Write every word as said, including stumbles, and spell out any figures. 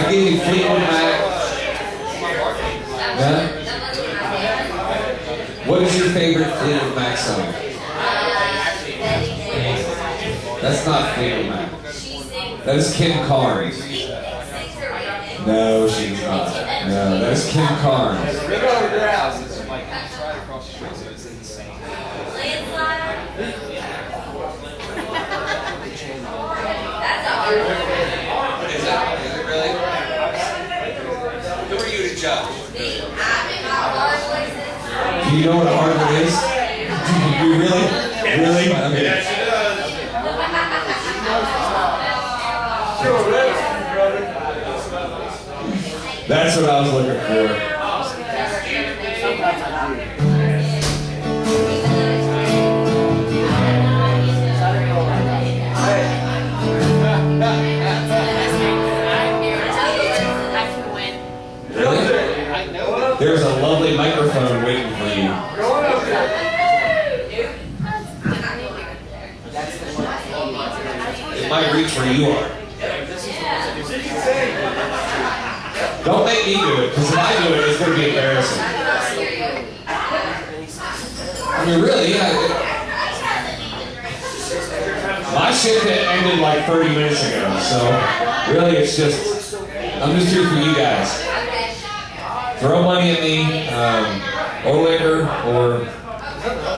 I gave you Fleetwood Mac. Yeah? What is your favorite Fleetwood Mac song? That's not Fleetwood Mac. That is Kim Carnes. No, she's not. No, that's Kim Carnes. Ring over your house. It's like it's right across the street, so it's insane. That's a hard one. Is that is it really? Who are you to judge? Do you know what a hard one is? Do you really? Really? I mean, that's what I was looking for. Really? There's a lovely microphone waiting for you. It might reach where you are. Don't make me do it, because if I do it, it's going to be embarrassing. I mean, really, yeah. My shift ended like thirty minutes ago, so really it's just, I'm just here for you guys. Throw money at me, um, or liquor, or